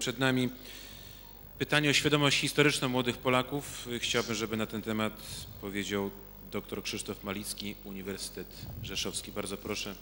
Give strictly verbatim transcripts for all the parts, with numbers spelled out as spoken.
Przed nami pytanie o świadomość historyczną młodych Polaków. Chciałbym, żeby na ten temat powiedział dr Krzysztof Malicki, Uniwersytet Rzeszowski. Bardzo proszę.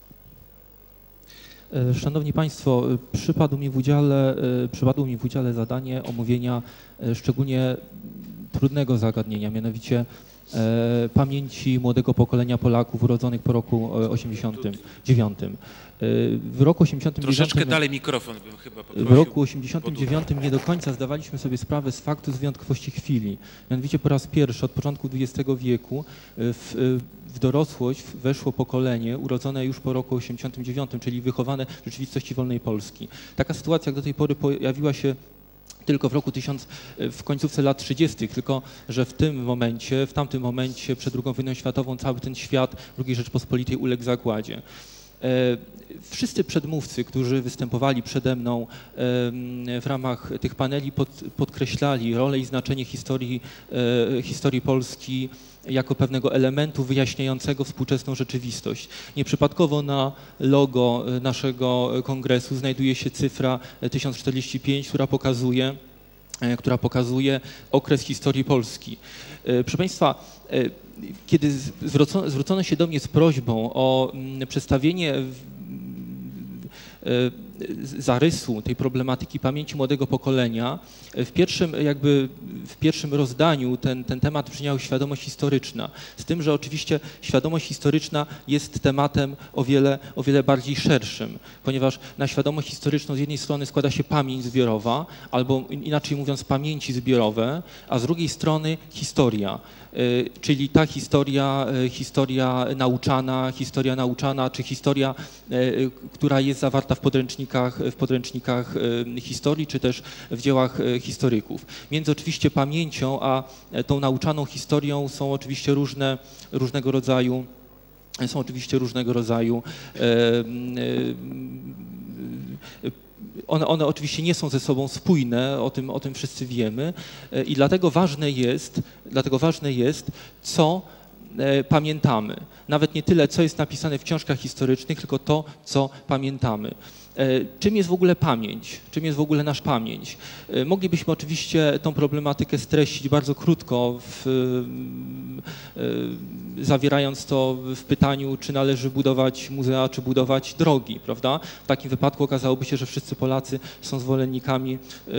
Szanowni Państwo, przypadło mi w udziale, przypadło mi w udziale zadanie omówienia szczególnie trudnego zagadnienia, mianowicie pamięci młodego pokolenia Polaków urodzonych po roku osiemdziesiątym dziewiątym. W roku osiemdziesiątym dziewiątym, Troszeczkę dalej mikrofon bym chyba poprosił. W roku osiemdziesiątym dziewiątym nie do końca zdawaliśmy sobie sprawę z faktu z wyjątkowości chwili. Mianowicie po raz pierwszy od początku dwudziestego wieku w, w dorosłość weszło pokolenie urodzone już po roku osiemdziesiątym dziewiątym, czyli wychowane w rzeczywistości wolnej Polski. Taka sytuacja jak do tej pory pojawiła się tylko w roku tysiąc, w końcówce lat trzydziestych, tylko że w tym momencie, w tamtym momencie przed drugą wojną światową cały ten świat drugiej Rzeczpospolitej uległ zagładzie. Wszyscy przedmówcy, którzy występowali przede mną w ramach tych paneli, pod, podkreślali rolę i znaczenie historii, historii Polski jako pewnego elementu wyjaśniającego współczesną rzeczywistość. Nieprzypadkowo na logo naszego kongresu znajduje się cyfra tysiąc czterdzieści pięć, która pokazuje, która pokazuje okres historii Polski. Proszę Państwa, kiedy zwrócono, zwrócono się do mnie z prośbą o przedstawienie zarysu tej problematyki pamięci młodego pokolenia, w pierwszym, jakby w pierwszym rozdaniu ten, ten temat brzmiał świadomość historyczna. Z tym, że oczywiście świadomość historyczna jest tematem o wiele, o wiele bardziej szerszym, ponieważ na świadomość historyczną z jednej strony składa się pamięć zbiorowa, albo inaczej mówiąc pamięci zbiorowe, a z drugiej strony historia. Czyli ta historia, historia nauczana, historia nauczana, czy historia, która jest zawarta w podręcznikach, w podręcznikach historii, czy też w dziełach historyków. Między oczywiście pamięcią a tą nauczaną historią są oczywiście różne, różnego rodzaju, są oczywiście różnego rodzaju One, one oczywiście nie są ze sobą spójne, o tym, o tym wszyscy wiemy i dlatego ważne jest, dlatego ważne jest, co pamiętamy. Nawet nie tyle, co jest napisane w książkach historycznych, tylko to, co pamiętamy. Czym jest w ogóle pamięć? Czym jest w ogóle nasza pamięć? Moglibyśmy oczywiście tą problematykę streścić bardzo krótko, w, zawierając to w pytaniu, czy należy budować muzea, czy budować drogi, prawda? W takim wypadku okazałoby się, że wszyscy Polacy są zwolennikami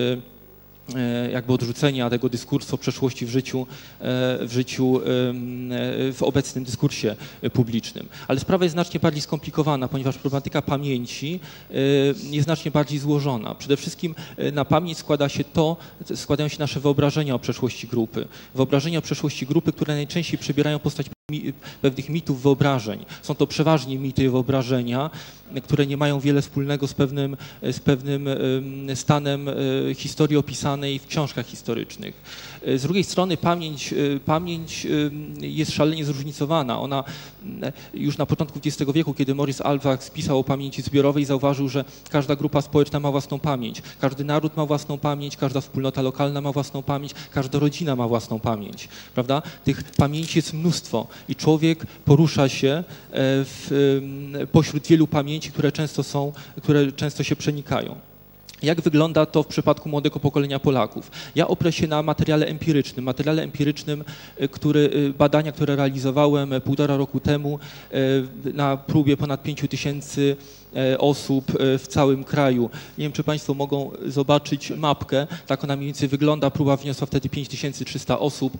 jakby odrzucenia tego dyskursu o przeszłości w życiu, w życiu, w obecnym dyskursie publicznym. Ale sprawa jest znacznie bardziej skomplikowana, ponieważ problematyka pamięci jest znacznie bardziej złożona. Przede wszystkim na pamięć składa się to, składają się nasze wyobrażenia o przeszłości grupy. Wyobrażenia o przeszłości grupy, które najczęściej przybierają postać pewnych mitów, wyobrażeń. Są to przeważnie mity i wyobrażenia, które nie mają wiele wspólnego z pewnym, z pewnym stanem historii opisanej w książkach historycznych. Z drugiej strony pamięć, pamięć jest szalenie zróżnicowana. Ona już na początku dwudziestego wieku, kiedy Maurice Halbwach spisał o pamięci zbiorowej, zauważył, że każda grupa społeczna ma własną pamięć, każdy naród ma własną pamięć, każda wspólnota lokalna ma własną pamięć, każda rodzina ma własną pamięć, prawda? Tych pamięci jest mnóstwo i człowiek porusza się w, pośród wielu pamięci, które często są, które często się przenikają. Jak wygląda to w przypadku młodego pokolenia Polaków? Ja oprę się na materiale empirycznym, materiale empirycznym, który, badania, które realizowałem półtora roku temu na próbie ponad pięciu tysięcy osób w całym kraju. Nie wiem, czy Państwo mogą zobaczyć mapkę, tak ona mniej więcej wygląda. Próba wniosła wtedy pięć tysięcy trzysta osób.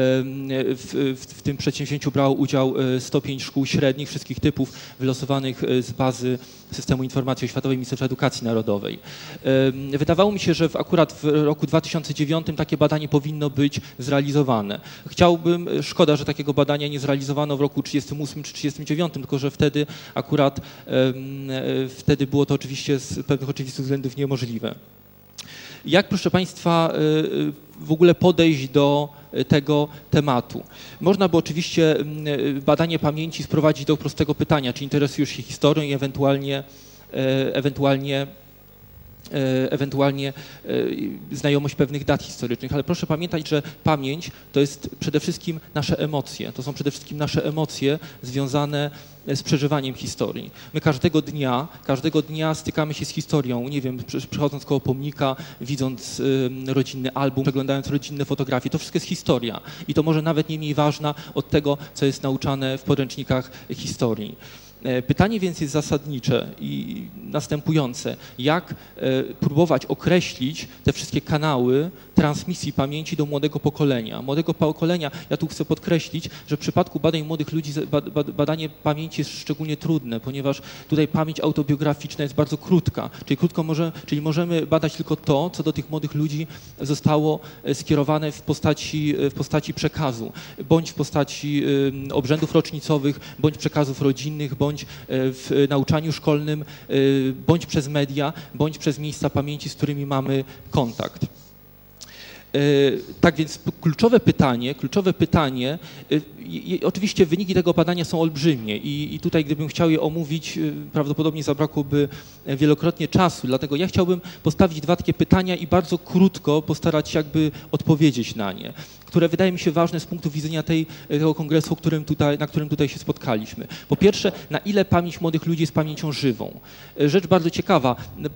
W, w, w tym przedsięwzięciu brało udział sto pięć szkół średnich wszystkich typów wylosowanych z bazy Systemu Informacji Oświatowej Ministerstwa Edukacji Narodowej. Wydawało mi się, że w, akurat w roku dwa tysiące dziewiątym takie badanie powinno być zrealizowane. Chciałbym, szkoda, że takiego badania nie zrealizowano w roku trzydziestym ósmym czy trzydziestym dziewiątym, tylko że wtedy akurat wtedy było to oczywiście z pewnych oczywistych względów niemożliwe. Jak, proszę Państwa, w ogóle podejść do tego tematu? Można by oczywiście badanie pamięci sprowadzić do prostego pytania, czy interesujesz się historią i ewentualnie, ewentualnie ewentualnie znajomość pewnych dat historycznych, ale proszę pamiętać, że pamięć to jest przede wszystkim nasze emocje, to są przede wszystkim nasze emocje związane z przeżywaniem historii. My każdego dnia, każdego dnia stykamy się z historią, nie wiem, przechodząc koło pomnika, widząc rodzinny album, przeglądając rodzinne fotografie, to wszystko jest historia i to może nawet nie mniej ważna od tego, co jest nauczane w podręcznikach historii. Pytanie więc jest zasadnicze i następujące. Jak próbować określić te wszystkie kanały transmisji pamięci do młodego pokolenia? Młodego pokolenia, ja tu chcę podkreślić, że w przypadku badań młodych ludzi badanie pamięci jest szczególnie trudne, ponieważ tutaj pamięć autobiograficzna jest bardzo krótka, czyli krótko może, czyli możemy badać tylko to, co do tych młodych ludzi zostało skierowane w postaci, w postaci przekazu, bądź w postaci obrzędów rocznicowych, bądź przekazów rodzinnych, bądź bądź w nauczaniu szkolnym, bądź przez media, bądź przez miejsca pamięci, z którymi mamy kontakt. Tak więc kluczowe pytanie, kluczowe pytanie, oczywiście wyniki tego badania są olbrzymie i, i tutaj gdybym chciał je omówić, prawdopodobnie zabrakłoby wielokrotnie czasu, dlatego ja chciałbym postawić dwa takie pytania i bardzo krótko postarać się jakby odpowiedzieć na nie, które wydaje mi się ważne z punktu widzenia tej, tego kongresu, którym tutaj, na którym tutaj się spotkaliśmy. Po pierwsze, na ile pamięć młodych ludzi jest pamięcią żywą? Rzecz bardzo ciekawa.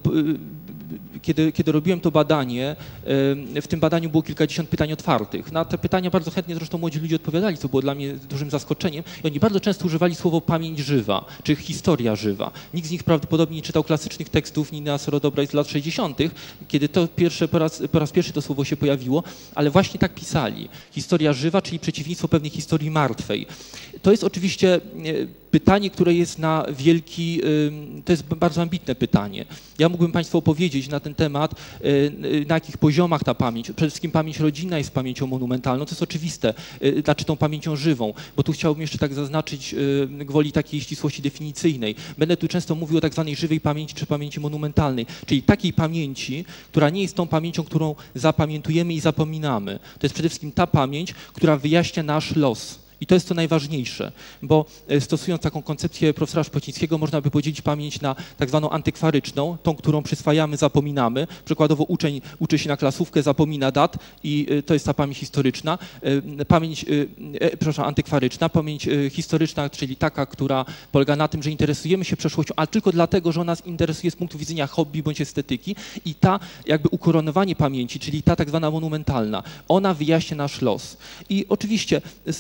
Kiedy, kiedy robiłem to badanie, w tym badaniu było kilkadziesiąt pytań otwartych. Na te pytania bardzo chętnie zresztą młodzi ludzie odpowiadali, co było dla mnie dużym zaskoczeniem. I oni bardzo często używali słowo pamięć żywa, czy historia żywa. Nikt z nich prawdopodobnie nie czytał klasycznych tekstów Nina Sorodobraj z lat sześćdziesiątych, kiedy to pierwsze, po, raz, po raz pierwszy to słowo się pojawiło, ale właśnie tak pisali. Historia żywa, czyli przeciwieństwo pewnej historii martwej. To jest oczywiście pytanie, które jest na wielki, to jest bardzo ambitne pytanie. Ja mógłbym Państwu opowiedzieć na ten temat, na jakich poziomach ta pamięć, przede wszystkim pamięć rodzinna jest pamięcią monumentalną, to jest oczywiste, znaczy tą pamięcią żywą, bo tu chciałbym jeszcze tak zaznaczyć gwoli takiej ścisłości definicyjnej. Będę tu często mówił o tak zwanej żywej pamięci czy pamięci monumentalnej, czyli takiej pamięci, która nie jest tą pamięcią, którą zapamiętujemy i zapominamy. To jest przede wszystkim ta pamięć, która wyjaśnia nasz los. I to jest to najważniejsze, bo stosując taką koncepcję profesora Szpocińskiego, można by podzielić pamięć na tak zwaną antykwaryczną, tą, którą przyswajamy, zapominamy. Przykładowo uczeń uczy się na klasówkę, zapomina dat i to jest ta pamięć historyczna. Pamięć, przepraszam, antykwaryczna, pamięć historyczna, czyli taka, która polega na tym, że interesujemy się przeszłością, ale tylko dlatego, że ona nas interesuje z punktu widzenia hobby bądź estetyki i ta jakby ukoronowanie pamięci, czyli ta tak zwana monumentalna, ona wyjaśnia nasz los. I oczywiście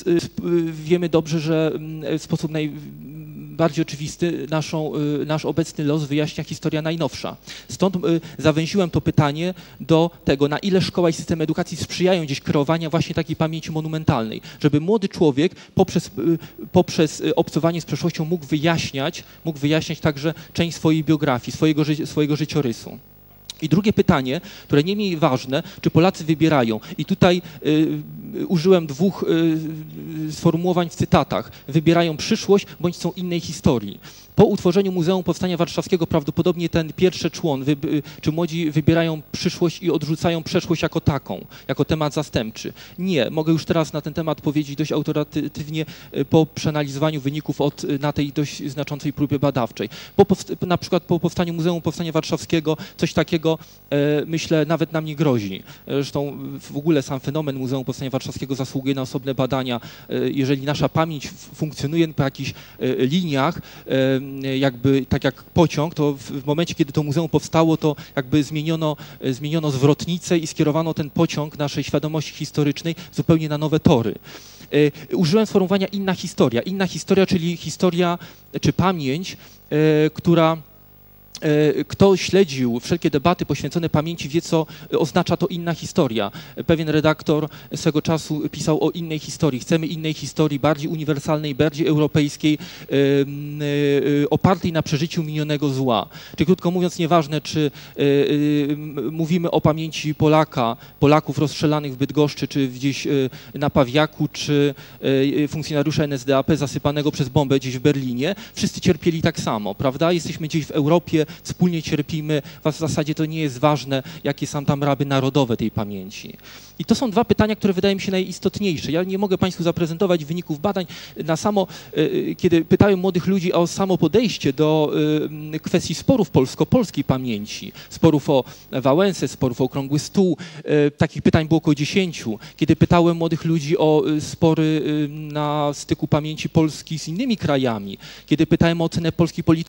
wiemy dobrze, że w sposób najbardziej oczywisty naszą, nasz obecny los wyjaśnia historia najnowsza. Stąd zawęziłem to pytanie do tego, na ile szkoła i system edukacji sprzyjają gdzieś kreowania właśnie takiej pamięci monumentalnej, żeby młody człowiek poprzez, poprzez obcowanie z przeszłością mógł wyjaśniać, mógł wyjaśniać także część swojej biografii, swojego, ży swojego życiorysu. I drugie pytanie, które nie mniej ważne, czy Polacy wybierają? I tutaj y, użyłem dwóch y, sformułowań w cytatach. Wybierają przyszłość bądź są innej historii. Po utworzeniu Muzeum Powstania Warszawskiego prawdopodobnie ten pierwszy człon, wy, czy młodzi wybierają przyszłość i odrzucają przeszłość jako taką, jako temat zastępczy. Nie, mogę już teraz na ten temat powiedzieć dość autorytatywnie po przeanalizowaniu wyników od, na tej dość znaczącej próbie badawczej. Po, na przykład po powstaniu Muzeum Powstania Warszawskiego coś takiego, e, myślę, nawet nam nie grozi. Zresztą w ogóle sam fenomen Muzeum Powstania Warszawskiego zasługuje na osobne badania. E, jeżeli nasza pamięć funkcjonuje po jakichś e, liniach, e, jakby tak jak pociąg, to w momencie, kiedy to muzeum powstało, to jakby zmieniono, zmieniono zwrotnicę i skierowano ten pociąg naszej świadomości historycznej zupełnie na nowe tory. Użyłem sformułowania inna historia. Inna historia, czyli historia czy pamięć, która kto śledził wszelkie debaty poświęcone pamięci, wie, co oznacza to inna historia. Pewien redaktor swego czasu pisał o innej historii. Chcemy innej historii, bardziej uniwersalnej, bardziej europejskiej, opartej na przeżyciu minionego zła. Czyli krótko mówiąc, nieważne, czy mówimy o pamięci Polaka, Polaków rozstrzelanych w Bydgoszczy, czy gdzieś na Pawiaku, czy funkcjonariusza N S D A P zasypanego przez bombę gdzieś w Berlinie. Wszyscy cierpieli tak samo, prawda? Jesteśmy gdzieś w Europie, wspólnie cierpimy, w zasadzie to nie jest ważne, jakie są tam raby narodowe tej pamięci. I to są dwa pytania, które wydają mi się najistotniejsze. Ja nie mogę Państwu zaprezentować wyników badań na samo, kiedy pytałem młodych ludzi o samo podejście do kwestii sporów polsko-polskiej pamięci, sporów o Wałęsę, sporów o Okrągły Stół. Takich pytań było około dziesięciu. Kiedy pytałem młodych ludzi o spory na styku pamięci Polski z innymi krajami, kiedy pytałem o ocenę polskiej polityki